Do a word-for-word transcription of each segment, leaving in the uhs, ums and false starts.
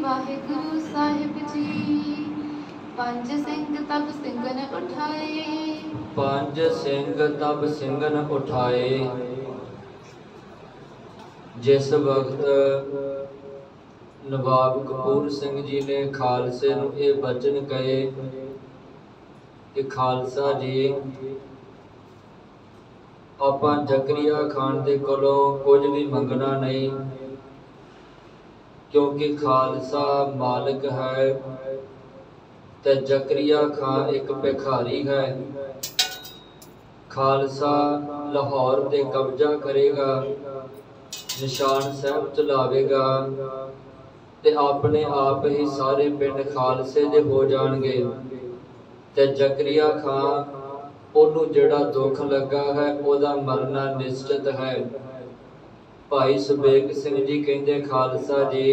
वाहिगुरु साहिब जी। पंज सिंह तब सिंगन उठाए, पंज सिंह तब सिंगन उठाए। जिस वक्त नवाब कपूर सिंह जी ने खालसे नूं ये बचन कहे कि खालसा जी आपां जकरिया खान दे कोलों कुछ भी मंगना नहीं, क्योंकि खालसा मालिक है ते जकरिया खान एक भिखारी है। खालसा लाहौर ते कब्जा करेगा, निशान साहब चलावेगा ते अपने आप ही सारे पिंड खालसे दे हो जाणगे। ते जकरिया खान ओनू जिहड़ा दुख लगा है ओदा मरना निश्चित है। भाई सुबेग सिंह जी कहंदे खालसा जी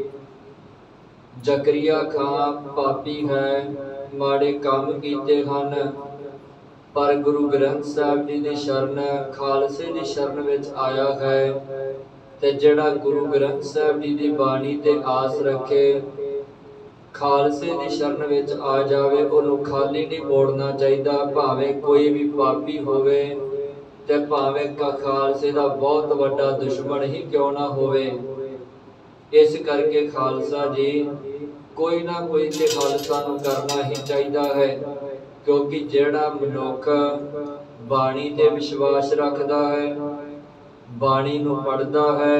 जकरिया खान पापी है, माड़े काम कीते हन, पर गुरु ग्रंथ साहब जी की शरण खालसे की शरण विच आया है। ते जिहड़ा गुरु ग्रंथ साहब जी की बाणी ते आस रखे, खालसे की शरण विच आ जावे, उन्होंने खाली नहीं मोड़ना चाहिए, भावें कोई भी पापी होवे ते भावें खालसे का बहुत वड्डा दुश्मन ही क्यों ना होवे। इस करके खालसा जी कोई ना कोई ते खालसा नूं करना ही चाहिए है, क्योंकि जिहड़ा मनुख बाणी ते विश्वास रखदा है, बाणी नूं पढ़दा है,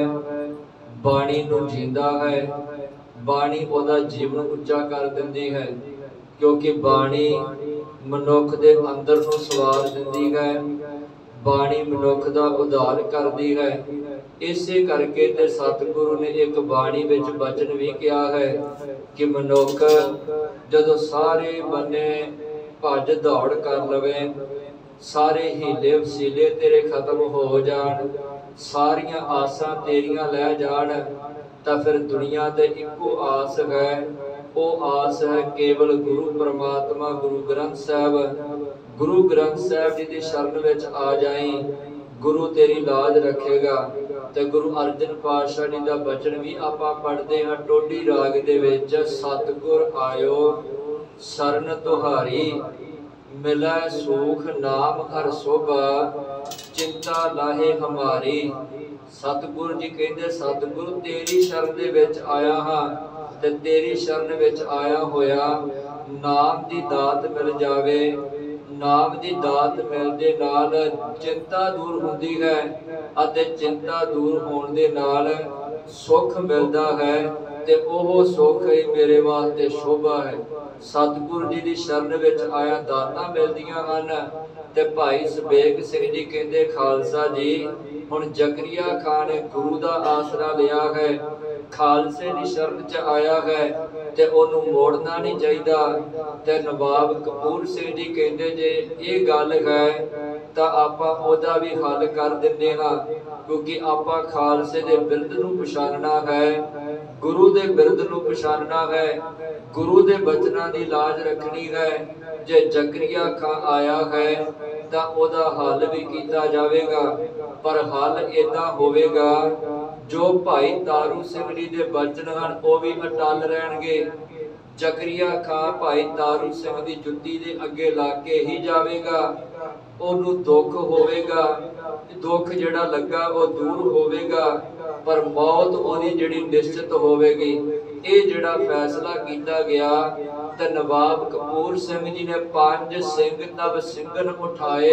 बाणी नूं जींदा है, बाणी ओदा जीवन उच्चा कर दिंदी है। क्योंकि बाणी मनुख दे अंदर नूं सवार दिंदी है, बाणी मनुख दा उद्धार करदी है। इसे करके ते सतगुरु ने एक बाणी विच बचन भी किया है कि मनुख जदों सारे बन्ने भज दौड़ कर लवे, सारे हीले वसीले तेरे खत्म हो जान, सारियां आसां तेरियां लै जान, तां फिर दुनिया ते इक्को आस है, वो आस है केवल गुरु परमात्मा गुरु ग्रंथ साहब। गुरु ग्रंथ साहब जी की शरण विच आ जाई, गुरु तेरी लाज रखेगा। ते गुरु अर्जन पातशाह जी का बचन भी आपां पढ़दे हां टोडी राग दे विच, सतगुर आयो शरण तुहारी, मिलै सुख नाम हर शोभा, चिंता लाहे हमारी। सतगुर जी कहंदे सतगुरु तेरी शरण दे विच आया हां, ते तेरी शरण विच आया होया नाम दी दात मिल जावे। नाम दी दात मिलदे नाल चिंता दूर हुंदी है, अते चिंता दूर होण दे नाल सुख मिलदा है, ते ओह सुख ही मेरे वास्ते शोभा है। सतगुरु जी दी शरण विच आया दातां मिलदियां हन। ते भाई सुबेग सिंह जी कहंदे खालसा जी हुण जकरिया खान ने गुरु दा आसरा लिया है, खालसे दी शरण च आया है, ते ओनू मोड़ना नहीं चाहिए। ते नवाब कपूर सिंह जी कहंदे जे ये गल है तां आपां ओदा भी हल कर दिंदे हां, क्योंकि आपां खालसे दे बिरध नूं पछाणना है, गुरु दे बिरध नूं पछाणना है, गुरु दे बचनां दी लाज रखनी है। जे जकरिया खान आया है तां ओदा हल भी कीता जावेगा, पर हल इदां होवेगा जो भाई तारू सिंह जी दे बचन हन वो भी अटल रहणगे। जकरिया खान भाई तारू सिंह दी जुत्ती दे अगे ला के ही जावेगा, ओनू दुख होवेगा, दुख जिहड़ा लगा वो दूर होवेगा, पर मौत ओदी जिहड़ी निश्चित होवेगी। ये जिहड़ा फैसला कीता गया ते नवाब कपूर सिंह जी ने पंज सिंह तब सिंगन उठाए।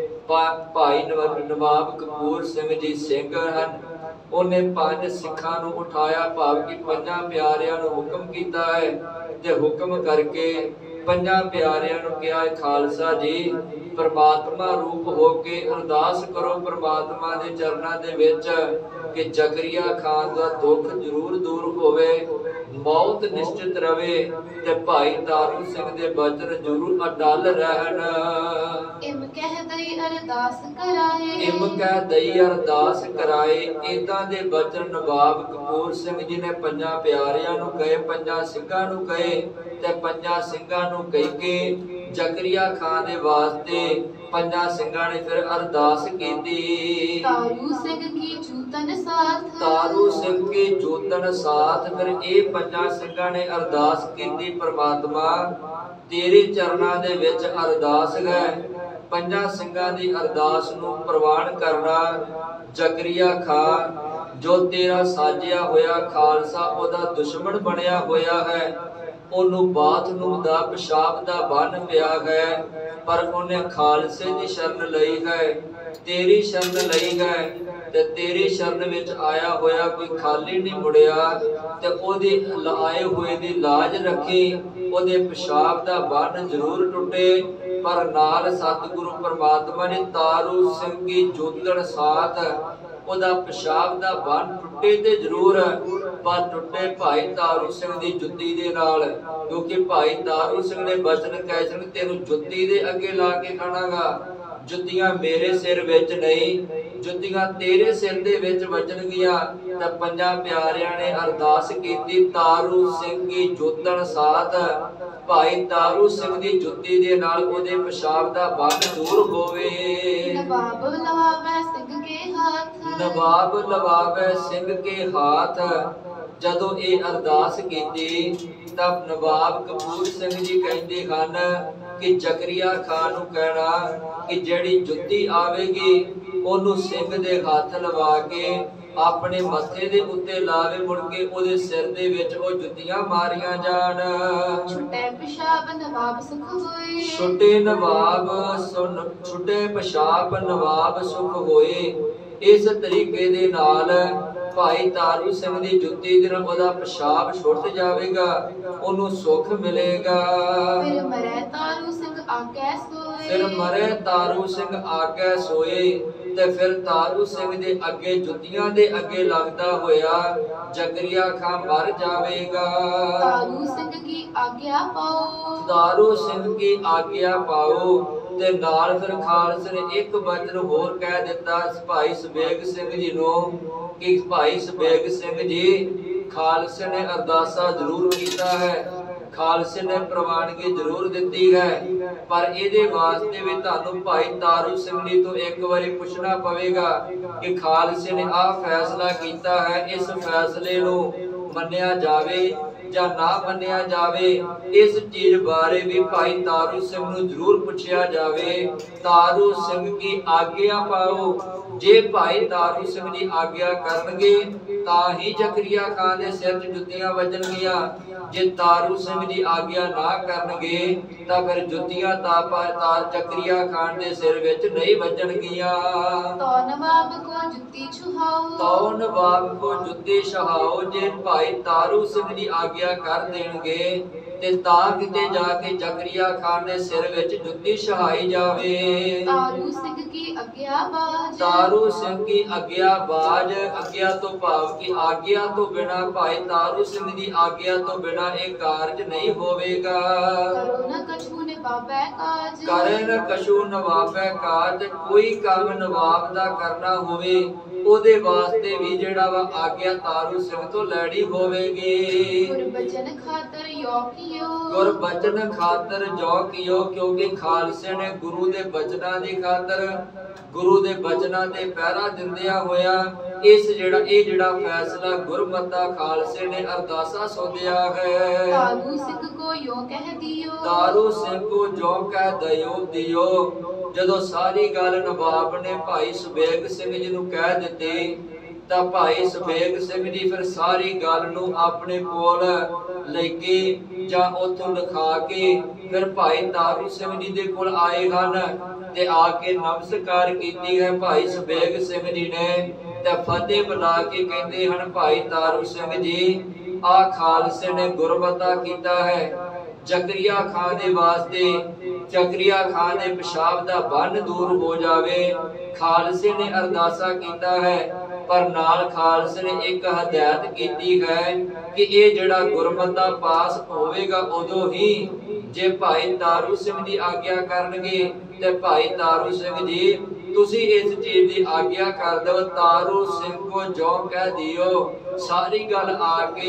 भाई नवाब कपूर सिंह जी सिंह हन, उन्हें पांच सिखां नूं उठाया, भाव कि पंजां प्यारियां नूं हुक्म कीता है, ते हुक्म करके पंजां प्यारियां नूं कहा खालसा जी परमात्मा रूप होके अरदास करो परमात्मा दे चरनां दे विच कि जकरिया खान दा दुख जरूर दूर होवे, मौत निश्चित रवे, ते भाई तारू सिंह दे बचन जरूर अटल रहन। इम कह दई अरदास कराए, इम कह दई अरदास कराए। इदां दे बचन नवाब कपूर सिंह जी ने पंजां प्यारियां नूं कहे, पंजां सिंघां नूं कहे, ते पंजां सिंघां नूं कह के ਜ਼ਕਰੀਆ ਖਾਨ ਦੇ ਵਾਸਤੇ ਪੰਜਾਂ ਸਿੰਘਾਂ ਨੇ ਫਿਰ ਅਰਦਾਸ ਕੀਤੀ। ਤਾਰੂ ਸਿੰਘ ਕੀ ਜੂਤਨ ਸਾਥ, ਤਾਰੂ ਸਿੰਘ ਕੀ ਜੋਤਨ ਸਾਥ। ਫਿਰ ਇਹ ਪੰਜਾਂ ਸਿੰਘਾਂ ਨੇ ਅਰਦਾਸ ਕੀਤੀ, ਪ੍ਰਮਾਤਮਾ ਤੇਰੇ ਚਰਨਾਂ ਦੇ ਵਿੱਚ ਅਰਦਾਸ ਹੈ। ਪੰਜਾਂ ਸਿੰਘਾਂ ਦੀ ਅਰਦਾਸ ਨੂੰ ਪ੍ਰਵਾਨ ਕਰਨਾ। ਜ਼ਕਰੀਆ ਖਾਨ ਜੋ ਤੇਰਾ ਸਾਜਿਆ ਹੋਇਆ ਖਾਲਸਾ ਉਹਦਾ ਦੁਸ਼ਮਣ ਬਣਿਆ ਹੋਇਆ ਹੈ, ਉਹਨੂੰ ਬਾਥਰੂਮ ਦਾ ਪਿਸ਼ਾਬ ਦਾ ਬੰਨ ਪਿਆ ਹੈ, ਪਰ ਉਹਨੇ ਖਾਲਸੇ ਦੀ ਸ਼ਰਨ ਲਈ ਹੈ, ਤੇਰੀ ਸ਼ਰਨ ਲਈ ਹੈ, ਤੇ ਤੇਰੀ ਸ਼ਰਨ ਵਿੱਚ ਆਇਆ ਹੋਇਆ ਕੋਈ ਖਾਲੀ ਨਹੀਂ ਮੁੜਿਆ। ਤੇ ਉਹਦੇ ਆਏ ਹੋਏ ਦੀ ਲਾਜ ਰੱਖੀ, ਉਹਦੇ ਪਿਸ਼ਾਬ ਦਾ ਬੰਨ ਜ਼ਰੂਰ ਟੁੱਟੇ, ਪਰ ਨਾਲ ਸਤਿਗੁਰੂ ਪਰਮਾਤਮਾ ਨੇ ਤਾਰੂ ਸਿੰਘ ਕੀ ਜੋਤਨ ਸਾਥ, ਉਹਦਾ ਪਿਸ਼ਾਬ ਦਾ ਬੰਨ ਟੁੱਟੇ ਤੇ ਜ਼ਰੂਰ, ਪਰ ਟੁੱਟੇ ਭਾਈ ਤਾਰੂ ਸਿੰਘ ਦੀ ਜੁੱਤੀ ਦੇ ਨਾਲ, ਕਿਉਂਕਿ ਭਾਈ ਤਾਰੂ ਸਿੰਘ ਨੇ ਬਚਨ ਕਹੇ ਸਨ, ਤੈਨੂੰ ਜੁੱਤੀ ਦੇ ਅੱਗੇ ਲਾ ਕੇ ਖਾਣਾਗਾ। ਜੁੱਤੀਆਂ ਮੇਰੇ ਸਿਰ ਵਿੱਚ ਨਹੀਂ, ਜੁੱਤੀਆਂ ਤੇਰੇ ਸਿਰ ਦੇ ਵਿੱਚ ਵੱਜਣਗੀਆਂ। ਤਾਂ ਪੰਜਾਂ ਪਿਆਰਿਆਂ ਨੇ ਅਰਦਾਸ ਕੀਤੀ, ਤਾਰੂ ਸਿੰਘ ਦੀ ਜੋਤਨ ਸਾਥ, ਭਾਈ ਤਾਰੂ ਸਿੰਘ ਦੀ ਜੁੱਤੀ ਦੇ ਨਾਲ ਉਹਦੇ ਪਿਸ਼ਾਬ ਦਾ ਬੰਨ ਦੂਰ ਹੋਵੇ। ਨਵਾਬ ਲਵਾਵੇ ਸਿੰਘ ਕੇ ਹੱਥ, ਨਵਾਬ ਲਵਾਵੇ ਸਿੰਘ ਕੇ ਹਾਥ। ਜਦੋਂ ਇਹ ਅਰਦਾਸ ਕੀਤੀ ਤਾਂ ਨਵਾਬ ਕਪੂਰ ਸਿੰਘ ਜੀ ਕਹਿੰਦੇ ਹਨ ਕਿ ਜ਼ਕਰੀਆ ਖਾਨ ਨੂੰ ਕਹਿਣਾ ਕਿ ਜਿਹੜੀ ਜੁੱਤੀ ਆਵੇਗੀ ਉਹਨੂੰ ਸਿੰਘ ਦੇ ਹੱਥ ਲਵਾ ਕੇ ਆਪਣੇ ਮੱਥੇ ਦੇ ਉੱਤੇ ਲਾਵੇ, ਮੁੜ ਕੇ ਉਹਦੇ ਸਿਰ ਦੇ ਵਿੱਚ ਉਹ ਜੁੱਤੀਆਂ ਮਾਰੀਆਂ ਜਾਣ। ਛੁੱਟੇ ਪਿਸ਼ਾਬ ਨਵਾਬ ਸੁਖ ਹੋਏ, ਛੁੱਟੇ ਨਵਾਬ ਸੁਨ ਛੁੱਟੇ ਪਿਸ਼ਾਬ ਨਵਾਬ ਸੁਖ ਹੋਏ। ਇਸ ਤਰੀਕੇ ਦੇ ਨਾਲ ਭਾਈ ਤਾਰੂ ਸਿੰਘ ਦੀ ਜੁੱਤੀ ਦੇ ਨਾਲ ਉਹਦਾ ਪਿਸ਼ਾਬ ਛੁੱਟ ਜਾਵੇਗਾ, ਉਹਨੂੰ ਸੁੱਖ ਮਿਲੇਗਾ। ਫਿਰ ਮਰੇ ਤਾਰੂ ਸਿੰਘ ਆਗੇ ਸੋਏ, ਫਿਰ ਮਰੇ ਤਾਰੂ ਸਿੰਘ ਆਗੇ ਸੋਏ। ਤੇ ਫਿਰ ਤਾਰੂ ਸਿੰਘ ਦੇ ਅੱਗੇ ਜੁੱਤੀਆਂ ਦੇ ਅੱਗੇ ਲੱਗਦਾ ਹੋਇਆ ਜ਼ਕਰੀਆ ਖਾਨ ਮਰ ਜਾਵੇਗਾ। ਤਾਰੂ ਸਿੰਘ ਕੀ ਆਗਿਆ ਪਾਓ, ਤਾਰੂ ਸਿੰਘ ਕੀ ਆਗਿਆ ਪਾਓ। ਤੇ ਨਾਲ ਫਿਰ ਖਾਲਸੇ ਨੇ ਇੱਕ ਵਚਨ ਹੋਰ ਕਹਿ ਦਿੱਤਾ ਭਾਈ ਸਬੇਗ ਸਿੰਘ ਜੀ ਨੂੰ ਕਿ ਭਾਈ ਸਬੇਗ ਸਿੰਘ ਜੀ, ਖਾਲਸੇ ਨੇ ਅਰਦਾਸਾ ਜ਼ਰੂਰ ਕੀਤਾ ਹੈ, ਖਾਲਸੇ ਨੇ ਪ੍ਰਵਾਨਗੀ ਜ਼ਰੂਰ ਦਿੱਤੀ ਹੈ, ਪਰ ਇਹਦੇ ਵਾਸਤੇ ਵੀ ਤੁਹਾਨੂੰ ਭਾਈ ਤਾਰੂ ਸਿੰਘ ਜੀ ਤੋਂ ਇੱਕ ਵਾਰੀ ਪੁੱਛਣਾ ਪਵੇਗਾ ਕਿ ਖਾਲਸੇ ਨੇ ਆਹ ਫੈਸਲਾ ਕੀਤਾ ਹੈ, ਇਸ ਫੈਸਲੇ ਨੂੰ ਮੰਨਿਆ ਜਾਵੇ ਜਾਂ ਨਾ ਮੰਨਿਆ ਜਾਵੇ। ਇਸ ਚੀਜ਼ ਬਾਰੇ ਵੀ ਭਾਈ ਤਾਰੂ ਸਿੰਘ ਨੂੰ ਜ਼ਰੂਰ ਪੁੱਛਿਆ ਜਾਵੇ। ਤਾਰੂ ਸਿੰਘ ਕੀ ਆਗਿਆ ਪਾਓ। ਜੇ ਭਾਈ ਤਾਰੂ ਸਿੰਘ ਜੀ ਆਗਿਆ ਕਰਨਗੇ ਤਾਂ ਹੀ ਜ਼ਕਰੀਆ ਖਾਨ ਦੇ ਸਿਰ 'ਚ ਜੁੱਤੀਆਂ ਵੱਜਣਗੀਆਂ। ਜੇ ਤਾਰੂ ਸਿੰਘ ਜੀ ਆਗਿਆ ਨਾ ਕਰਨਗੇ ਤਾਂ ਫਿਰ ਜੁੱਤੀਆਂ ਤਾਂ ਜ਼ਕਰੀਆ ਖਾਨ ਦੇ ਸਿਰ ਵਿੱਚ ਨਹੀਂ ਵੱਜਣਗੀਆਂ। ਤੋ ਨਵਾਬ ਕੋ ਜੁੱਤੀ ਛੁਹਾਓ, ਤੋ ਨਵਾਬ ਕੋ ਜੁੱਤੀ ਛੁਹਾਓ। ਜੇ ਭਾਈ ਤਾਰੂ ਸਿੰਘ ਜੀ ਆਗਿਆ ਕਰ ਦੇਣਗੇ ਤੇ ਤਾਂ ਕਿਤੇ ਜਾ ਕੇ ਜ਼ਕਰੀਆ ਖਾਨ ਦੇ ਸਿਰ ਵਿੱਚ ਜੁੱਤੀ ਛੁਹਾਈ ਜਾਵੇ। ਤਾਰੂ ਸਿੰਘ ਕੀ ਆਗਿਆ ਬਾਜ, ਤਾਰੂ ਸਿੰਘ ਕੀ ਆਗਿਆ ਬਾਜ। ਆਗਿਆ ਤੋਂ ਭਾਵ ਕਿ ਆਗਿਆ ਤੋਂ ਬਿਨਾ ਭਾਈ ਤਾਰੂ ਸਿੰਘ ਦੀ ਆਗਿਆ ਤੋਂ ਬਿਨਾ ਇਹ ਕਾਰਜ ਨਹੀਂ ਹੋਵੇਗਾ। ਕਰੋ ਨਾ ਕਛੂ ਨੇ ਬਾਬੇ ਕਾਜ, ਕਰੇ ਨਾ ਕਛੂ ਨਵਾਬੇ ਕਾਜ। ਕੋਈ ਕੰਮ ਨਵਾਬ ਦਾ ਕਰਨਾ ਹੋਵੇ ਉਹਦੇ ਵਾਸਤੇ ਵੀ ਜਿਹੜਾ ਵਾ ਆਗਿਆ ਤਾਰੂ ਸਿੰਘ ਤੋਂ ਲੈਣੀ ਹੋਵੇਗੀ। ਗੁਰਬਚਨ ਖਾਤਰ ਯੋ ਕੀਓ, ਗੁਰਬਚਨ ਖਾਤਰ ਜੋ ਕੀਓ। ਕਿਉਂਕਿ ਖਾਲਸੇ ਨੇ ਗੁਰੂ ਦੇ ਬਚਨਾਂ ਦੀ ਖਾਤਰ, ਗੁਰੂ ਦੇ ਬਚਨਾਂ ਤੇ ਪਹਿਰਾ ਦਿੰਦਿਆਂ ਹੋਇਆ ਇਸ ਜਿਹੜਾ ਇਹ ਜਿਹੜਾ ਫੈਸਲਾ ਗੁਰਮਤਾ ਖਾਲਸੇ ਨੇ ਅਰਦਾਸਾ ਸੋਧਿਆ ਹੈ। ਤਾਰੂ ਸਿੰਘ ਕੋ ਯੋ ਕਹਿ ਦਿਓ, ਤਾਰੂ ਸਿੰਘ ਕੋ ਜੋ ਕਹਿ ਦਿਓ ਦਿਓ। ਜਦੋਂ ਸਾਰੀ ਗੱਲ ਨਵਾਬ ਨੇ ਭਾਈ ਸਬੇਗ ਸਿੰਘ ਜੀ ਨੂੰ ਕਹਿ ਦਿੱਤੀ ਤਾਂ ਭਾਈ ਸਬੇਗ ਸਿੰਘ ਜੀ ਫਿਰ ਸਾਰੀ ਗੱਲ ਨੂੰ ਆਪਣੇ ਕੋਲ ਲੈ ਕੇ ਜਾਂ ਉੱਥੋਂ ਲਿਖਾ ਕੇ ਫਿਰ ਭਾਈ ਤਾਰੂ ਸਿੰਘ ਜੀ ਦੇ ਕੋਲ ਆਏ ਹਨ ਤੇ ਆ ਕੇ ਨਮਸਕਾਰ ਕੀਤੀ ਹੈ ਭਾਈ ਸਬੇਗ ਸਿੰਘ ਜੀ ਨੇ। ਤੇ ਫਤਿਹ ਬੁਲਾ ਕੇ ਕਹਿੰਦੇ ਹਨ ਭਾਈ ਤਾਰੂ ਸਿੰਘ ਜੀ, ਆ ਖਾਲਸੇ ਨੇ ਗੁਰਮਤਾ ਕੀਤਾ ਹੈ। ਜ਼ਕਰੀਆ ਖਾਨ ਦੇ ਵਾਸਤੇ ਜ਼ਕਰੀਆ ਖਾਨ ਦੇ ਪਿਸ਼ਾਬ ਦਾ ਬੰਨ ਦੂਰ ਹੋ ਜਾਵੇ। ਖਾਲਸੇ ਨੇ ਅਰਦਾਸਾ ਕੀਤਾ ਹੈ, ਪਰ ਨਾਲ ਖਾਲਸੇ ਨੇ ਇੱਕ ਹਦਾਇਤ ਕੀਤੀ ਹੈ ਕਿ ਇਹ ਜਿਹੜਾ ਗੁਰਮਤਾ ਪਾਸ ਹੋਵੇਗਾ ਉਦੋਂ ਹੀ ਜੇ ਭਾਈ ਤਾਰੂ ਸਿੰਘ ਦੀ ਆਗਿਆ ਕਰਨਗੇ। ਤੇ ਭਾਈ ਤਾਰੂ ਸਿੰਘ ਜੀ ਤੁਸੀਂ ਇਸ ਚੀਜ਼ ਦੀ ਆਗਿਆ ਕਰ ਦਿਓ। ਤਾਰੂ ਸਿੰਘ ਕੋ ਜੋ ਕਹਿ ਦਿਓ। ਸਾਰੀ ਗੱਲ ਆ ਕੇ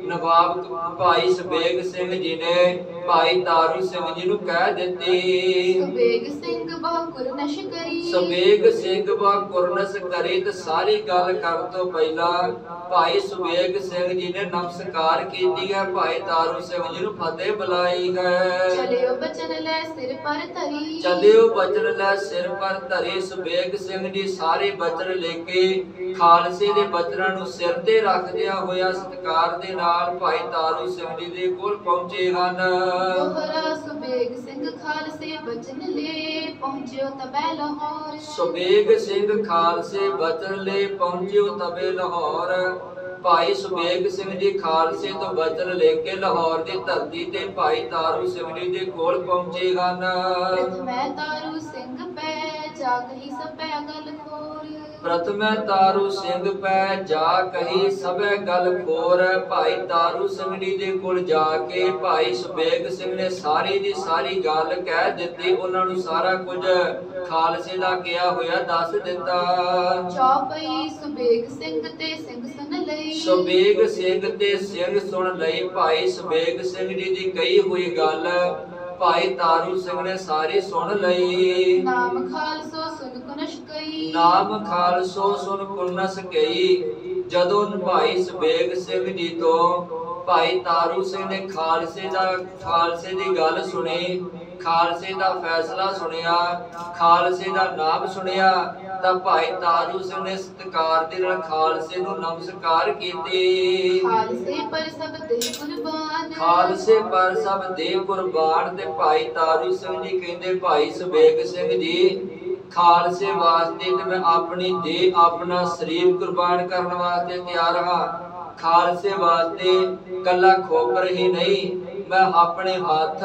ਨਵਾਬ ਭਾਈ ਸੁਬੇਗ ਸਿੰਘ ਜੀ ਨੇ ਭਾਈ ਤਾਰੂ ਸਿੰਘ ਜੀ ਨੂੰ ਕਹਿ ਦਿੱਤੀ। ਸੁਬੇਗ ਸਿੰਘ ਬਹੁ ਕੁਰਨਸ਼ ਕਰੀ, ਸੁਬੇਗ ਸਿੰਘ ਬਹੁ ਕੁਰਨਸ਼ ਕਰੀ। ਤੇ ਸਾਰੀ ਗੱਲ ਕਰਨ ਤੋਂ ਪਹਿਲਾਂ ਭਾਈ ਸੁਬੇਗ ਸਿੰਘ ਜੀ ਨੇ ਨਮਸਕਾਰ ਕੀਤੀ ਹੈ, ਭਾਈ ਤਾਰੂ ਸਿੰਘ ਜੀ ਨੂੰ ਫਤਿਹ ਬੁਲਾਈ ਹੈ। ਚਲਿਓ ਬਚਨ ਲੈ ਸਿਰ ਪਰ ਧਰੀ, ਚਲਿਓ ਬਚਨ ਲੈ ਸਿਰ ਪਰ ਧਰੀ। ਸੁਬੇਗ ਸਿੰਘ ਜੀ ਸਾਰੇ ਬਚਨ ਲੈ ਕੇ ਖਾਲਸੇ ਦੇ ਬਚਨਾਂ ਨੂੰ ਸਿਰ ਤੇ ਰੱਖਦਿਆਂ ਹੋਇਆ ਸਤਿਕਾਰ ਦੇ ਨਾਲ ਭਾਈ ਤਾਰੂ ਸਿੰਘ ਜੀ ਦੇ ਕੋਲ ਪਹੁੰਚੇ ਹਨ। ਦੋਹਰਾ ਸੁਬੇਗ ਸਿੰਘ ਖਾਲਸੇ ਬਚਨ ਲੈ ਪਹੁੰਚਿਓ ਤਬੈ ਲਾਹੌਰ। ਸੁਬੇਗ ਸਿੰਘ ਖਾਲਸੇ ਬਚਨ ਲੈ ਪਹੁੰਚਿਓ ਤਬੇ ਲਾਹੌਰ। ਭਾਈ ਸੁਬੇਗ ਸਿੰਘ ਜੀ ਖਾਲਸੇ ਤੋਂ ਬਚਨ ਲੈ ਕੇ ਲਾਹੌਰ ਦੀ ਧਰਤੀ ਤੇ ਭਾਈ ਤਾਰੂ ਸਿੰਘ ਜੀ ਦੇ ਕੋਲ ਪਹੁੰਚੇ ਹਨ। ਪ੍ਰਥਮੈ ਤਾਰੂ ਸਿੰਘ ਪੈ ਜਾ ਕਹੀ ਸਭੈ ਗਲ ਖੋਰ। ਪ੍ਰਥਮੈ ਤਾਰੂ ਸਿੰਘ ਪੈ ਜਾ ਕਹੀ ਸਭੈ ਗਲ ਖੋਰ। ਭਾਈ ਤਾਰੂ ਸਿੰਘ ਜੀ ਦੇ ਕੋਲ ਜਾ ਕੇ ਭਾਈ ਸੁਬੇਗ ਸਿੰਘ ਨੇ ਸਾਰੀ ਦੀ ਸਾਰੀ ਗੱਲ ਕਹਿ ਦਿੱਤੀ। ਉਹਨਾਂ ਨੂੰ ਸਾਰਾ ਕੁਝ ਖਾਲਸੇ ਦਾ ਕਿਹਾ ਹੋਇਆ ਦੱਸ ਦਿੱਤਾ। ਚੌਪਈ ਸੁਬੇਗ ਸਿੰਘ ਤੇ ਸਿੰਘ ਸੁਨ ਲਈ, ਸੁਬੇਗ ਸਿੰਘ ਤੇ ਸਿੰਘ ਸੁਣ ਲਈ। ਭਾਈ ਸੁਬੇਗ ਸਿੰਘ ਜੀ ਦੀ ਕਹੀ ਹੋਈ ਗੱਲ ਭਾਈ ਤਾਰੂ ਸਿੰਘ ਨੇ ਸਾਰੀ ਸੁਣ ਲਈ। ਨਾਮ ਖਾਲਸੋ ਸੁਨ ਕੁਨਸ਼ ਕਈ, ਨਾਮ ਖਾਲਸੋ ਸੁਨ ਕੁਨਸ ਕਈ। ਜਦੋਂ ਭਾਈ ਸੁਬੇਗ ਸਿੰਘ ਜੀ ਤੋਂ ਭਾਈ ਤਾਰੂ ਸਿੰਘ ਨੇ ਖਾਲਸੇ ਦਾ ਖਾਲਸੇ ਦੀ ਗੱਲ ਸੁਣੀ, ਖਾਲਸੇ ਦਾ ਫੈਸਲਾ ਸੁਣਿਆ, ਖਾਲਸੇ ਦਾ ਨਾਮ ਸੁਣਿਆ, ਤਾਂ ਭਾਈ ਤਾਰੂ ਸਿੰਘ ਨੇ ਸਤਿਕਾਰ ਦੇ ਨਾਲ ਖਾਲਸੇ ਨੂੰ ਨਮਸਕਾਰ ਕੀਤੀ। ਖਾਲਸੇ ਪਰ ਸਭ ਦੇ ਕੁਰਬਾਨ, ਖਾਲਸੇ ਪਰ ਸਭ ਦੇ ਕੁਰਬਾਨ। ਤੇ ਭਾਈ ਤਾਰੂ ਸਿੰਘ ਜੀ ਕਹਿੰਦੇ ਭਾਈ ਸੁਬੇਗ ਸਿੰਘ ਜੀ ਖਾਲਸੇ ਵਾਸਤੇ ਤੇ ਮੈਂ ਆਪਣੀ ਦੇਹ ਆਪਣਾ ਸਰੀਰ ਕੁਰਬਾਨ ਕਰਨ ਵਾਸਤੇ ਤਿਆਰ ਹਾਂ। ਖਾਲਸੇ ਵਾਸਤੇ ਕੱਲਾ ਖੋਪਰ ਹੀ ਨਹੀਂ, ਮੈਂ ਆਪਣੇ ਹੱਥ,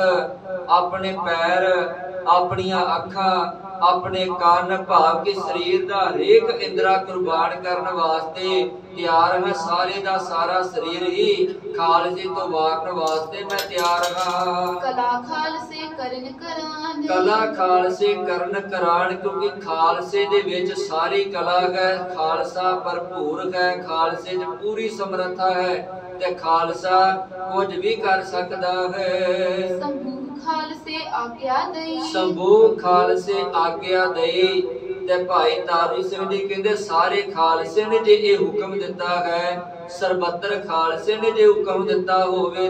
ਆਪਣੇ ਪੈਰ, ਆਪਣੀਆਂ ਅੱਖਾਂ, ਆਪਣੇ ਕੰਨ ਭਾਵ ਕਿ ਸਰੀਰ ਦਾ ਹਰੇਕ ਇੰਦਰਾ ਕੁਰਬਾਨ ਕਰਨ ਵਾਸਤੇ ਤਿਆਰ ਹਾਂ। ਸਾਰੇ ਦਾ ਸਾਰਾ ਸਰੀਰ ਹੀ ਖਾਲਸੇ ਤੋਂ ਵਾਰਨ ਵਾਸਤੇ ਮੈਂ ਤਿਆਰ ਹਾਂ। ਕਲਾ ਖਾਲਸੇ ਕਰਨ ਕਰਾਨ, ਕਲਾ ਖਾਲਸੇ ਕਰਨ ਕਰਾਨ। ਕਿਉਂਕਿ ਖਾਲਸੇ ਦੇ ਵਿੱਚ ਸਾਰੀ ਕਲਾ ਹੈ, ਖਾਲਸਾ ਭਰਪੂਰ ਹੈ, ਖਾਲਸੇ 'ਚ ਪੂਰੀ ਸਮਰੱਥਾ ਹੈ ਤੇ ਖਾਲਸਾ ਕੁਝ ਵੀ ਕਰ ਸਕਦਾ ਹੈ। ਸੰਭੂ ਖਾਲਸੇ ਆਗਿਆ ਦਈ, ਸੰਭੂ ਖਾਲਸੇ ਆਗਿਆ ਦਈ। ਤੇ ਭਾਈ ਤਾਰੂ ਸਿੰਘ ਜੀ ਕਹਿੰਦੇ ਸਾਰੇ ਖਾਲਸੇ ਨੇ ਜੇ ਇਹ ਹੁਕਮ ਦਿੱਤਾ ਹੈ, ਸਰਬੱਤਰ ਖਾਲਸੇ ਨੇ ਜੇ ਹੁਕਮ ਦਿੱਤਾ ਹੋਵੇ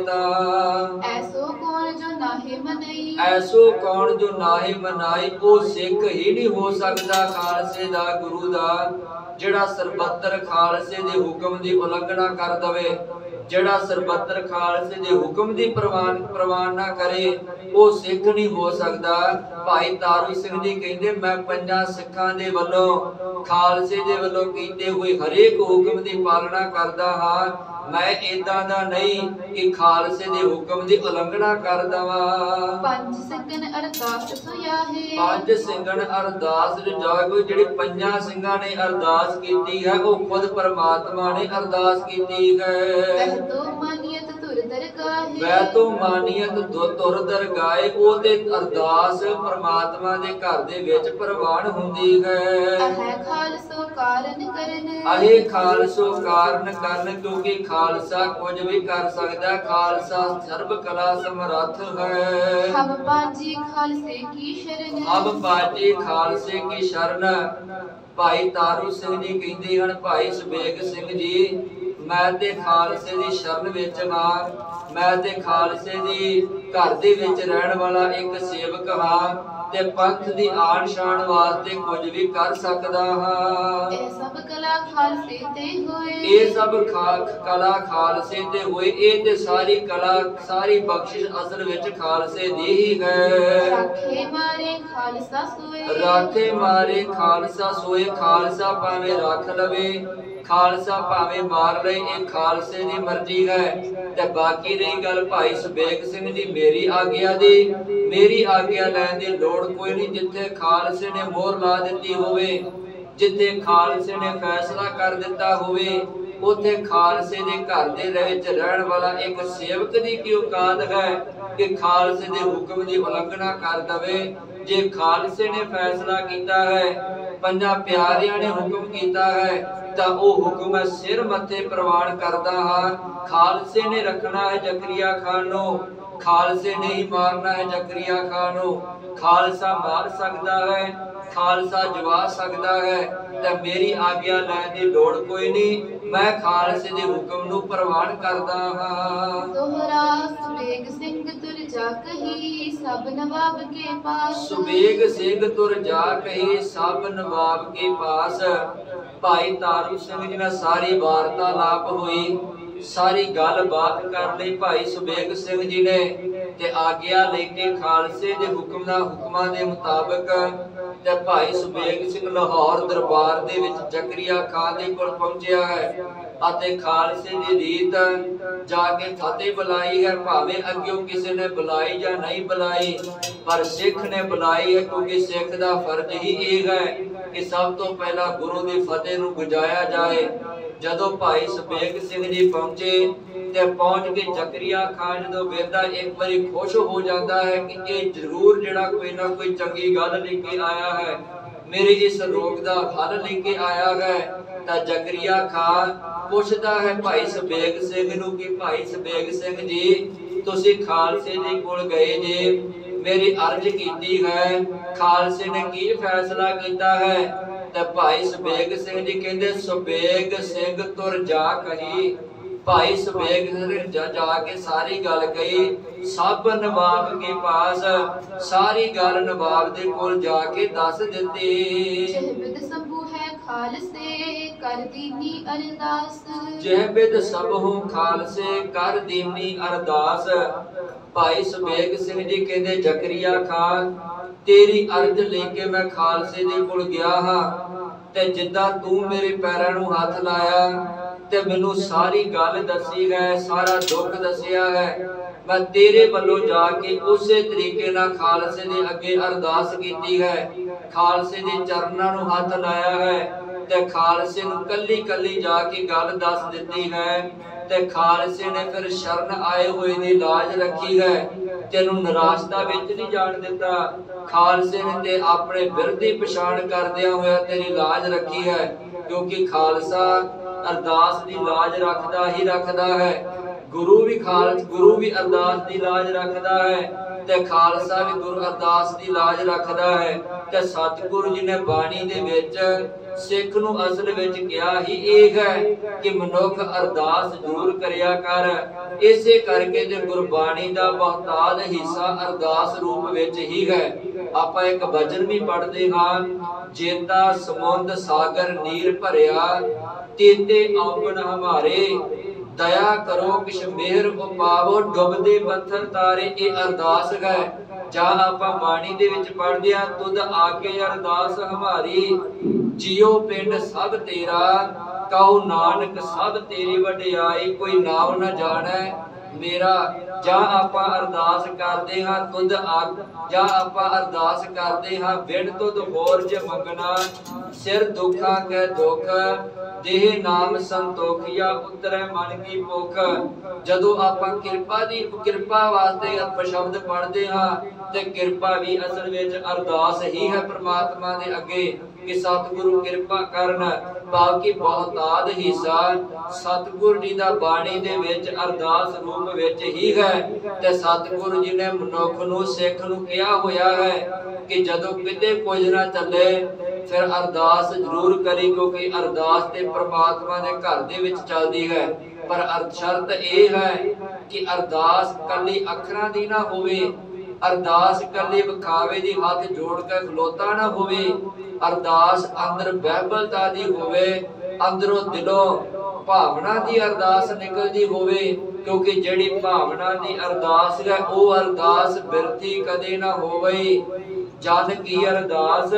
ਤਾਂ ਐਸੋ ਕੌਣ ਜੋ ਨਾਹੀ ਮਨਾਈ, ਐਸੋ ਕੌਣ ਜੋ ਨਾਹੀ ਮਨਾਈ। ਉਹ ਸਿੱਖ ਹੀ ਨਹੀਂ ਹੋ ਸਕਦਾ ਖਾਲਸੇ ਦਾ, ਗੁਰੂ ਦਾ, ਜਿਹੜਾ ਸਰਬੱਤਰ ਖਾਲਸੇ ਦੇ ਹੁਕਮ ਦੀ ਉਲੰਘਣਾ ਕਰ ਦਵੇ, ਜਿਹੜਾ ਸਰਬੱਤਰ ਖਾਲਸੇ ਦੇ ਹੁਕਮ ਦੀ ਪ੍ਰਵਾਨ ਪ੍ਰਵਾਨ ਨਾ ਕਰੇ, ਉਹ ਸਿੱਖ ਨਹੀਂ ਹੋ ਸਕਦਾ। ਭਾਈ ਤਾਰੂ ਸਿੰਘ ਜੀ ਕਹਿੰਦੇ ਮੈਂ ਪੰਜਾਂ ਸਿੱਖਾਂ ਦੇ ਵੱਲੋਂ, ਖਾਲਸੇ ਦੇ ਵੱਲੋਂ ਕੀਤੇ ਹੋਏ ਹਰੇਕ ਹੁਕਮ ਦੀ ਪਾਲਣਾ ਕਰਦਾ ਹਾਂ। ਮੈਂ ਏਦਾਂ ਦਾ ਨਹੀਂ ਕਿ ਖਾਲਸੇ ਦੇ ਹੁਕਮ ਦੀ ਉਲੰਘਣਾ ਕਰ ਦਵਾਂ। ਪੰਜ ਸਿੰਘਨ ਅਰਦਾਸ ਸੁਆਹੇ, ਪੰਜ ਸਿੰਘਨ ਅਰਦਾਸ ਜਾਗੋ। ਜਿਹੜੀ ਪੰਜਾਂ ਸਿੰਘਾਂ ਨੇ ਅਰਦਾਸ ਕੀਤੀ ਹੈ ਉਹ ਖੁਦ ਪਰਮਾਤਮਾ ਨੇ ਅਰਦਾਸ ਕੀਤੀ ਹੈ। ਵਹਿ ਤੋ ਮਾਨੀਅਤ ਧੁਰ ਦਰਗਾਹੇ, ਵਹਿ ਤੋ ਮਾਨੀਅਤ ਧੁਰ ਦਰਗਾਹੇ। ਉਹ ਤੇ ਅਰਦਾਸ ਪਰਮਾਤਮਾ ਦੇ ਘਰ ਦੇ ਵਿੱਚ ਪ੍ਰਵਾਨ ਹੁੰਦੀ ਹੈ। ਅਹੈ ਖਾਲਸੋ ਕਾਰਨ ਕਰਨ, ਅਹੇ ਖਾਲਸੋ ਕਾਰਨ ਕਰਨ। ਕਿਉਂਕਿ ਖਾਲਸਾ ਕੁਝ ਵੀ ਕਰ ਸਕਦਾ, ਖਾਲਸਾ ਸਰਬ ਕਲਾ ਸਮਰੱਥ ਹੈ। ਹਮ ਪਾਜੀ ਖਾਲਸੇ ਕੀ ਸ਼ਰਨ, ਹਮ ਪਾਜੀ ਖਾਲਸੇ ਕੀ ਸ਼ਰਨ। ਭਾਈ ਤਾਰੂ ਸਿੰਘ ਜੀ ਕਹਿੰਦੇ ਹਨ ਭਾਈ ਸੁਬੇਗ ਸਿੰਘ ਜੀ ਮੈਂ ਤੇ ਖਾਲਸੇ ਦੀ ਸ਼ਰਨ ਵਿੱਚ ਹਾਂ, ਮੈਂ ਤੇ ਖਾਲਸੇ ਦੀ ਘਰ ਦੇ ਵਿੱਚ ਰਹਿਣ ਵਾਲਾ ਇੱਕ ਸੇਵਕ ਹਾਂ ਤੇ ਪੰਥ ਦੀ ਆਨ ਸ਼ਾਨ ਵਾਸਤੇ ਕੁਝ ਵੀ ਕਰ ਸਕਦਾ ਹਾਂ। ਇਹ ਸਭ ਕਲਾ ਖਾਲਸੇ ਤੇ ਹੋਏ, ਇਹ ਸਭ ਕਲਾ ਖਾਲਸੇ ਤੇ ਹੋਏ। ਇਹ ਤੇ ਸਾਰੀ ਕਲਾ ਸਾਰੀ ਬਖਸ਼ਿਸ਼ ਅਸਲ ਵਿੱਚ ਖਾਲਸੇ ਦੀ ਹੀ ਹੈ। ਰਾਖੇ ਮਾਰੇ ਖਾਲਸਾ ਸੋਏ, ਰਾਖੇ ਮਾਰੇ ਖਾਲਸਾ ਸੋਏ। ਖਾਲਸਾ ਭਾਵੇਂ ਰੱਖ ਲਵੇ, ਖਾਲਸਾ ਭਾਵੇਂ ਮਾਰ ਲਏ, ਇਹ ਖਾਲਸੇ ਦੀ ਮਰਜ਼ੀ ਹੈ। ਤੇ ਬਾਕੀ ਰਹੀ ਗੱਲ ਭਾਈ ਸੁਬੇਗ ਸਿੰਘ ਜੀ ਮੇਰੀ ਆਗਿਆ ਦੀ, ਮੇਰੀ ਆਗਿਆ ਲੈਣ ਦੀ ਲੋੜ ਕੋਈ ਨਹੀਂ। ਜਿੱਥੇ ਖਾਲਸੇ ਨੇ ਮੋਹਰ ਲਾ ਦਿੱਤੀ ਹੋਵੇ, ਜਿੱਥੇ ਖਾਲਸੇ ਨੇ ਫੈਸਲਾ ਕਰ ਦਿੱਤਾ ਹੋਵੇ, ਉੱਥੇ ਖਾਲਸੇ ਦੇ ਘਰ ਦੇ ਵਿੱਚ ਰਹਿਣ ਵਾਲਾ ਇੱਕ ਸੇਵਕ ਦੀ ਕੀ ਔਕਾਤ ਹੈ ਕਿ ਖਾਲਸੇ ਦੇ ਹੁਕਮ ਦੀ ਉਲੰਘਣਾ ਕਰ ਦਵੇ। ਜੇ ਖਾਲਸੇ ਨੇ ਫੈਸਲਾ ਕੀਤਾ ਹੈ, ਪੰਜਾਂ ਪਿਆਰਿਆਂ ਨੇ ਹੁਕਮ ਕੀਤਾ ਹੈ, ਤਾਂ ਉਹ ਹੁਕਮ ਸਿਰ ਮੱਥੇ ਪ੍ਰਵਾਨ ਕਰਦਾ ਹਾਂ। ਖਾਲਸੇ ਨੇ ਰੱਖਣਾ ਹੈ ਜ਼ਕਰੀਆ ਖਾਨ ਨੂੰ, ਖਾਲਸੇ ਨੇ ਹੀ ਮਾਰਨਾ ਹੈ ਜ਼ਕਰੀਆ ਖਾਨ ਨੂੰ। ਖਾਲਸਾ ਮਾਰ ਸਕਦਾ ਹੈ, ਖਾਲਸਾ ਜਵਾ ਸਕਦਾ ਹੈ, ਤੇ ਮੇਰੀ ਆਗਿਆ ਲੈਣ ਦੀ ਲੋੜ ਕੋਈ ਨਹੀਂ। ਮੈਂ ਖਾਲਸੇ ਦੇ ਹੁਕਮ ਨੂੰ ਪ੍ਰਵਾਨ ਕਰਦਾ ਹਾਂ। ਦੋਹਰਾ ਸੁਬੇਗ ਸਿੰਘ ਤੁਰ ਜਾ ਕਹੀ ਸਭ ਨਵਾਬ ਕੇ ਪਾਸ। ਸੁਬੇਗ ਸਿੰਘ ਤੁਰ ਜਾ ਕਹੀ ਸਭ ਨਵਾਬ ਕੇ ਪਾਸ। ਭਾਈ ਤਾਰੂ ਸਿੰਘ ਜੀ ਨਾਲ ਸਾਰੀ ਵਾਰਤਾਲਾਪ ਹੋਈ, ਸਾਰੀ ਗੱਲਬਾਤ ਕਰ ਲਈ ਭਾਈ ਸੁਬੇਗ ਸਿੰਘ ਜੀ ਨੇ, ਤੇ ਆਗਿਆ ਲੈ ਕੇ ਖਾਲਸੇ ਦੇ ਹੁਕਮ ਨਾਲ ਹੁਕਮਾਂ ਦੇ ਮੁਤਾਬਕ ਤੇ ਭਾਈ ਸੁਬੇਗ ਸਿੰਘ ਲਾਹੌਰ ਦਰਬਾਰ ਦੇ ਵਿੱਚ ਜ਼ਕਰੀਆ ਖਾਨ ਦੇ ਕੋਲ ਪਹੁੰਚਿਆ ਹੈ। ਅਤੇ ਖਾਲਸੇ ਦੀ ਰੀਤ ਜਾ ਕੇ ਫਤਿਹ ਬੁਲਾਈ ਹੈ, ਭਾਵੇਂ ਅੱਗੇ ਕਿਸੇ ਨੇ ਬੁਲਾਈ ਜਾਂ ਨਹੀਂ ਬੁਲਾਈ, ਪਰ ਸਿੱਖ ਨੇ ਬੁਲਾਈ ਹੈ, ਕਿਉਂਕਿ ਸਿੱਖ ਦਾ ਫਰਜ਼ ਹੀ ਇਹ ਹੈ ਕਿ ਸਭ ਤੋਂ ਪਹਿਲਾਂ ਗੁਰੂ ਦੀ ਫਤਿਹ ਨੂੰ ਗੁਜਾਇਆ ਜਾਏ। ਜਦੋਂ ਭਾਈ ਸੁਬੇਗ ਸਿੰਘ ਜੀ ਪਹੁੰਚੇ ਤੇ ਪਹੁੰਚ ਕੇ ਜ਼ਕਰੀਆ ਖਾਨ ਜਦੋਂ ਵੇਖਦਾ ਇੱਕ ਵਾਰੀ ਖੁਸ਼ ਹੋ ਜਾਂਦਾ ਹੈ ਕਿ ਇਹ ਜ਼ਰੂਰ ਜਿਹੜਾ ਕੋਈ ਨਾ ਕੋਈ ਚੰਗੀ ਗੱਲ ਲੈ ਕੇ ਆਇਆ ਹੈ, ਮੇਰੇ ਇਸ ਰੋਗ ਦਾ ਹੱਲ ਲੈ ਕੇ ਆਇਆ ਹੈ। ਤਾਂ ਜ਼ਕਰੀਆ ਖਾਨ ਪੁੱਛਦਾ ਹੈ ਭਾਈ ਸੁਬੇਗ ਸਿੰਘ ਨੂੰ ਕਿ ਭਾਈ ਸੁਬੇਗ ਸਿੰਘ ਜੀ ਤੁਸੀਂ ਖਾਲਸੇ ਦੇ ਕੋਲ ਗਏ ਜੇ, ਮੇਰੀ ਅਰਜ਼ ਕੀਤੀ ਹੈ, ਖਾਲਸੇ ਨੇ ਕੀ ਫੈਸਲਾ ਕੀਤਾ ਹੈ? ਤੇ ਭਾਈ ਸੁਬੇਗ ਸਿੰਘ ਜੀ ਕਹਿੰਦੇ ਸੁਬੇਗ ਸਿੰਘ ਤੁਰ ਜਾ ਕਹੀ। ਭਾਈ ਸੁਬੇਗ ਸਿੰਘ ਜਾ ਜਾ ਕੇ ਸਾਰੀ ਗੱਲ ਕਹੀ ਸਭ ਨਵਾਬ ਕੇ ਪਾਸ, ਸਾਰੀ ਗੱਲ ਨਵਾਬ ਦੇ ਕੋਲ ਜਾ ਕੇ ਦੱਸ ਦਿੱਤੀ। ਜਹਬਿਦ ਸਭੂ ਹੈ ਖਾਲਸੇ ਕਰ ਦੀਨੀ ਅਰਦਾਸ। ਜਹਬਿਦ ਸਭੂ ਖਾਲਸੇ ਕਰ ਦੀਨੀ ਅਰਦਾਸ। ਭਾਈ ਸੁਬੇਗ ਸਿੰਘ ਜੀ ਕਹਿੰਦੇ ਜ਼ਕਰੀਆ ਖਾਨ ਤੇਰੀ ਅਰਜ਼ ਲੈ ਕੇ ਮੈਂ ਖਾਲਸੇ ਦੇ ਕੋਲ ਗਿਆ ਹਾਂ, ਤੇ ਜਿੱਦਾਂ ਤੂੰ ਮੇਰੇ ਪੈਰਾਂ ਨੂੰ ਹੱਥ ਲਾਇਆ ਤੇ ਮੈਨੂੰ ਸਾਰੀ ਗੱਲ ਦੱਸੀ ਹੈ, ਸਾਰਾ ਦੁੱਖ ਦੱਸਿਆ ਹੈ, ਮੈਂ ਤੇਰੇ ਵੱਲੋਂ ਜਾ ਕੇ ਉਸੇ ਤਰੀਕੇ ਨਾਲ ਖਾਲਸੇ ਦੇ ਅੱਗੇ ਅਰਦਾਸ ਕੀਤੀ ਹੈ, ਖਾਲਸੇ ਦੇ ਚਰਨਾਂ ਨੂੰ ਹੱਥ ਲਾਇਆ ਹੈ, ਤੇ ਖਾਲਸੇ ਨੂੰ ਕੱਲੀ ਕੱਲੀ ਜਾ ਕੇ ਗੱਲ ਦੱਸ ਦਿੱਤੀ ਹੈ। ਤੇ ਖਾਲਸੇ ਨੇ ਫਿਰ ਸ਼ਰਨ ਆਏ ਹੋਏ ਦੀ ਲਾਜ ਰੱਖੀ ਹੈ, ਤੈਨੂੰ ਨਿਰਾਸ਼ਤਾ ਵਿੱਚ ਨਹੀਂ ਜਾਣ ਦਿੱਤਾ। ਖਾਲਸੇ ਨੇ ਤੇ ਆਪਣੇ ਬਿਰਧੀ ਪਛਾਣ ਕਰਦਿਆਂ ਹੋਇਆ ਤੇਰੀ ਲਾਜ ਰੱਖੀ ਹੈ, ਕਿਉਂਕਿ ਖਾਲਸਾ ਅਰਦਾਸ ਦੀ ਲਾਜ ਰੱਖਦਾ ਹੀ ਰੱਖਦਾ ਹੈ। ਗੁਰੂ ਵੀ ਖਾਲਸ ਗੁਰੂ ਵੀ ਅਰਦਾਸ ਦੀ ਲਾਜ ਰੱਖਦਾ ਹੈ, ਤੇ ਖਾਲਸਾ ਵੀ ਗੁਰੂ ਅਰਦਾਸ ਦੀ ਲਾਜ ਰੱਖਦਾ ਹੈ। ਤੇ ਸਤਿਗੁਰੂ ਜੀ ਨੇ ਬਾਣੀ ਦੇ ਵਿੱਚ ਸਿੱਖ ਨੂੰ ਅਸਲ ਵਿੱਚ ਕਿਹਾ ਹੀ ਇਹ ਹੈ ਕਿ ਮਨੁੱਖ ਅਰਦਾਸ ਜ਼ਰੂਰ ਕਰਿਆ ਕਰ। ਇਸੇ ਕਰਕੇ ਤੇ ਗੁਰਬਾਣੀ ਦਾ ਬਹੁਤਾਤ ਹਿੱਸਾ ਅਰਦਾਸ ਰੂਪ ਵਿੱਚ ਹੀ ਹੈ। ਆਪਾਂ ਇੱਕ ਭਜਨ ਵੀ ਪੜ੍ਹਦੇ ਹਾਂ, ਜੇਤਾ ਸਮੁੰਦ ਸਾਗਰ ਨੀਰ ਭਰਿਆ, ਤੇਤੇ ਆਉਣ ਹਮਾਰੇ, ਦਇਆ ਕਰੋ ਕਿਛ ਮਿਹਰ ਉਪਾਵੋ, ਡੁੱਬਦੇ ਪੱਥਰ ਤਾਰੇ। ਇਹ ਅਰਦਾਸ ਹੈ। ਜਾਂ ਆਪਾਂ ਬਾਣੀ ਦੇ ਵਿੱਚ ਪੜ੍ਹਦੇ ਆ, ਤੁਧ ਆਗੇ ਅਰਦਾਸ ਹਮਾਰੀ, ਜਿਉ ਪਿੰਡ ਸਭ ਤੇਰਾ, ਕਹੋ ਨਾਨਕ ਸਭ ਤੇਰੀ ਵਡਿਆਈ, ਕੋਈ ਨਾਮ ਨਾ ਜਾਣੈ ਮੇਰਾ। ਜਾਂ ਆਪਾਂ ਅਰਦਾਸ ਕਰਦੇ ਹਾਂ ਤੁਧ ਆਗ, ਜਾਂ ਆਪਾਂ ਅਰਦਾਸ ਕਰਦੇ ਹਾਂ ਵਿਣ ਤੁਧ ਬੋਰਜ ਮੰਗਣਾ, ਸਿਰ ਦੁੱਖਾਂ ਕੈ ਦੁੱਖ, ਦੇਹ ਨਾਮ ਸੰਤੋਖੀਆ, ਉਤਰੈ ਮਨ ਕੀ ਭੁੱਖ। ਜਦੋਂ ਆਪਾਂ ਕਿਰਪਾ ਦੀ ਕਿਰਪਾ ਵਾਸਤੇ ਸ਼ਬਦ ਪੜ੍ਹਦੇ ਹਾਂ, ਤੇ ਕਿਰਪਾ ਵੀ ਅਸਲ ਵਿੱਚ ਅਰਦਾਸ ਹੀ ਹੈ ਪ੍ਰਮਾਤਮਾ ਦੇ ਅੱਗੇ ਕਿ ਸਤਿਗੁਰੂ ਕਿਰਪਾ ਕਰਨ। ਬਾਕੀ ਬਹੁਤਾਤ ਹਿੱਸਾ ਸਤਿਗੁਰੂ ਜੀ ਦਾ ਬਾਣੀ ਦੇ ਵਿੱਚ ਅਰਦਾਸ ਰੂਪ ਵਿੱਚ ਹੀ ਹੈ। ਤੇ ਸਤਿਗੁਰੂ ਜੀ ਨੇ ਮਨੁੱਖ ਨੂੰ ਸਿੱਖ ਨੂੰ ਕਿਹਾ ਹੋਇਆ ਹੈ ਕਿ ਜਦੋਂ ਕਿਤੇ ਕੁਝ ਨਾ ਚੱਲੇ ਫਿਰ ਅਰਦਾਸ ਜ਼ਰੂਰ ਕਰੀ, ਕਿਉਂਕਿ ਅਰਦਾਸ ਤੇ ਪ੍ਰਮਾਤਮਾ ਦੇ ਘਰ ਦੇ ਵਿੱਚ ਚੱਲਦੀ ਹੈ। ਪਰ ਸ਼ਰਤ ਇਹ ਹੈ ਕਿ ਅਰਦਾਸ ਕੱਲੀ ਅੱਖਰਾਂ ਦੀ ਨਾ ਹੋਵੇ, ਅਰਦਾਸ ਕੱਲੀ ਵਿਖਾਵੇ ਦੀ ਹੱਥ ਜੋੜ ਕੇ ਖਲੋਤਾ ਨਾ ਹੋਵੇ, ਅਰਦਾਸ ਅੰਦਰ ਬਹਿਬਲਤਾ ਦੀ ਹੋਵੇ, ਅੰਦਰੋਂ ਦਿਲੋਂ ਭਾਵਨਾ ਦੀ ਅਰਦਾਸ ਨਿਕਲਦੀ ਹੋਵੇ। ਕਿਉਂਕਿ ਜਿਹੜੀ ਭਾਵਨਾ ਦੀ ਅਰਦਾਸ ਹੈ ਉਹ ਅਰਦਾਸ ਬਿਰਥੀ ਕਦੇ ਨਾ ਹੋਵੇ। ਜਨ ਕੀ ਅਰਦਾਸ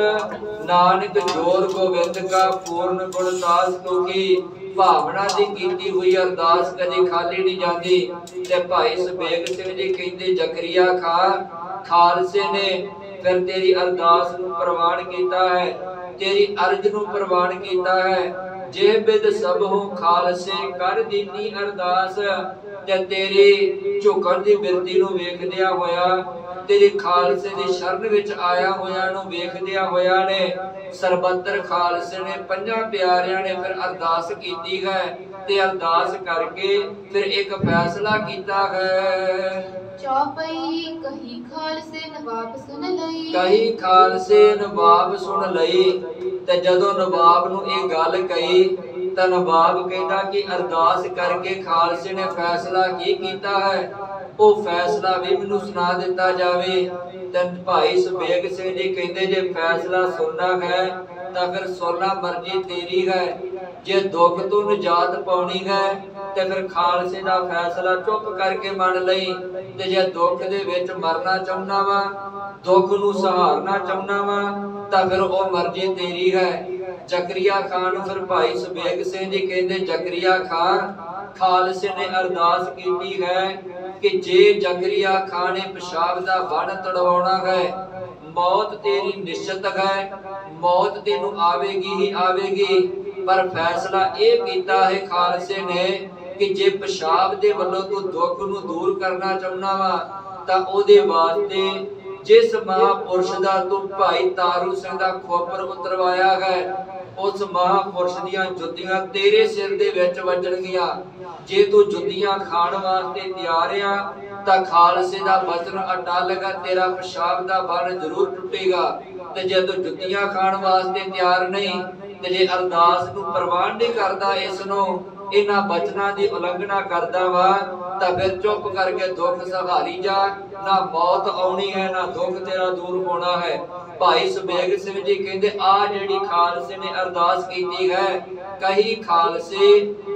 ਨਾਨਕ ਜੋਰ ਗੋਬਿੰਦ ਕਾ ਪੂਰਨ ਗੁਣਦਾਸ, ਕਿਉਂਕਿ ਭਾਵਨਾ ਦੀ ਕੀਤੀ ਹੋਈ ਅਰਦਾਸ ਕਦੇ ਖਾਲੀ ਨਹੀਂ ਜਾਂਦੀ। ਤੇ ਭਾਈ ਸੁਬੇਗ ਸਿੰਘ ਜੀ ਕਹਿੰਦੇ ਜ਼ਕਰੀਆ ਖਾਨ ਖਾਲਸੇ ਨੇ ਫਿਰ ਤੇਰੀ ਅਰਦਾਸ ਨੂੰ ਪ੍ਰਵਾਨ ਕੀਤਾ ਹੈ, ਤੇਰੀ ਅਰਜ਼ ਨੂੰ ਪ੍ਰਵਾਨ ਕੀਤਾ ਹੈ। ਜੇ ਬਿਦ ਸਭੂ ਖਾਲਸੇ ਕਰ ਦੀਨੀ ਅਰਦਾਸ, ਤੇ ਤੇਰੀ ਝੁਕਣ ਦੀ ਬਿਰਤੀ ਨੂੰ ਵੇਖਦਿਆਂ ਹੋਇਆ तेरे खालसे दी शरण विच आया होया नूं वेखदिया होया ने सरबत्तर खालसे ने पंजां प्यारियां ने फिर अरदास कीती है ते अरदास करके फिर एक फैसला कीता है। चौपई कही खालसे नवाब सुन लई, कही खालसे नवाब सुन लई। ते जदों नवाब नूं इह गल कही तां नवाब कहंदा कि अरदास करके खालसे ने फैसला की कीता है, वो फैसला भी मैनूं सुना दिता जावे। ते भाई सुबेग सिंह जी कहंदे जे फैसला सुनना है तां फिर सुनना मर्जी तेरी है, जे दुख तो निजात पाउणी है ते फिर खालसे दा फैसला चुप करके मन लई। ते जे दुख दे विच मरना चाहुंदा वा, दुख नूं सहारना चाहुंदा वा तां फिर ओ मर्जी तेरी है। जकरिया खान नूं फिर भाई सुबेग सिंह जी कहंदे जकरिया खान खालसे ने अरदास कीती है कि जे जकरिया खान ने पेशाब दा बन तड़वाउणा है, मौत तेरी निश्चित है, मौत तेनू आवेगी ही आवेगी। पर फैसला ये कीता है खालसे ने कि जे पेशाब दे वल्लों तू दुख नू दूर करना चाहुंदा वा तां ओदे वास्ते जिस महापुरुष दा तू भाई तारू सिंह दा खोपर उतरवाया है, उस महापुरुष दियां जुत्तियां तेरे सिर दे विच वजणगीਆਂ। जे तू जुत्तियां खाण वास्ते तैयार आ तां खालसे दा वचन अटल है, तेरा पेशाब दा बन जरूर टुटेगा। ते जे तू जुत्तियां खाण वास्ते तैयार नहीं ते जे अरदास नू प्रवान नहीं करदा, इस नू इन्हां बचनां दी उलंघना करदा वा तां फिर चुप करके दुख सहारी जा, ना मौत आउणी है ना दुख तेरा दूर होना है। भाई सुबेग सिंह जी कहंदे आ जिहड़ी खालसे ने अरदास कीती है, कही खालसे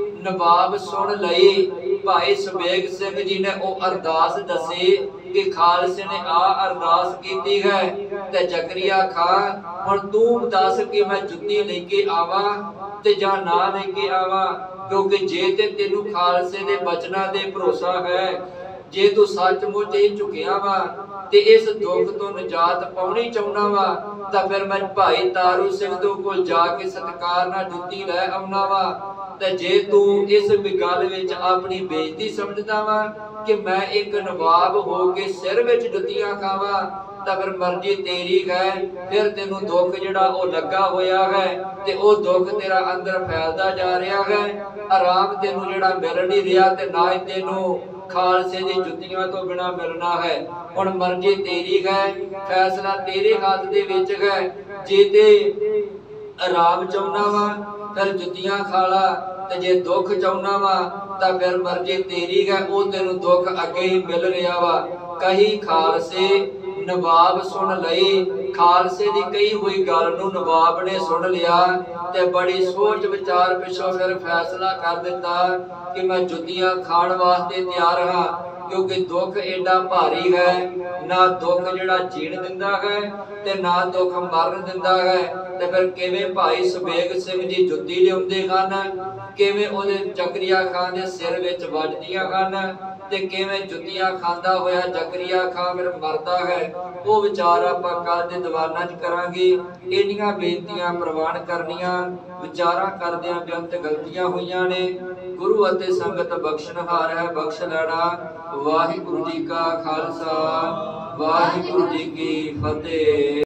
नवाब सुन लई। भाई सुबेग सिंह जी ने ओ अरदास दसी कि खालसे ने आ अरदास कीती है ते जकरिया खान हुण तू दस कि मैं जुत्ती लेके आवां ते जां ना लेके आवां, क्योंकि जे ते तेनू खालसे दे बचना दे भरोसा है, जे तू सचमुच ही झुकिया वा ते इस दुख तो निजात पाउणी चाहुंदा वा तां फिर मैं भाई तारू सिंह दे कोल जाके सत्कार नाल जुत्ती लै आउणा वा। ते जे तू इस गल विच अपनी बेइज्जती समझदा वा कि मैं एक नवाब हो के सिर विच जुत्तियां खावां तां फिर मर्जी तेरी है। फिर तेनू दुख जिहड़ा ओ लगा होया है ते ओ दुख तेरा अंदर फैलदा जा रिहा है, आराम तेनू जिहड़ा मिल नहीं रिहा ते ना ही तेनू खालसे दी जुत्तियां तो बिना मिलना है। हुण मर्जी तेरी है, फैसला तेरे हाथ दे विच है। जे ते आराम चाहुंदा वा फिर जुत्तियां खा ला, ते जे दुख चाहुंदा वा तां फिर मर्जी तेरी है, ओ तेनू दुख अगे ही मिल रिहा वा। कही खालसे नवाब सुन लई। खालसे दी कही हुई गल नूं नवाब ने सुन लिया ते बड़ी सोच विचार पिछों फिर फैसला कर दिता कि मैं जुत्तियां खाण वास्ते तैयार हां, क्योंकि दुख एडा भारी है, ना दुख जिहड़ा जीण दिंदा है ते ना दुख मरण दिंदा है। ते फिर किवें भाई सुबेग सिंह जी जुत्ती लिआउंदे हन, किवें ओहदे जकरिया खान दे सिर विच वजदियां हन ते किवें जुत्तियां खांदा होया जकरिया खान फिर मरदा है। वो विचार आपां कल दे दीवानां च करांगे। इन्नियां बेनतियां प्रवान करनियां, विचारां करदियां बेअंत गलतियां होईयां ने। गुरु अते संगत बख्शनहार है, बख्श लैना। वाहिगुरु जी का खालसा, वाहिगुरु जी की फतेह।